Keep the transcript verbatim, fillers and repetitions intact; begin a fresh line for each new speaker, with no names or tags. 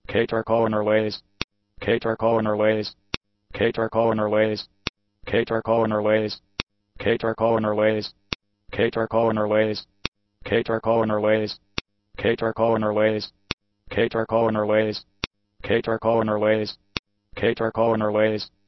catercornerways, catercornerways, catercornerways, catercornerways, catercornerways, catercornerways, catercornerways, catercornerways, catercornerways, catercornerways, catercornerways,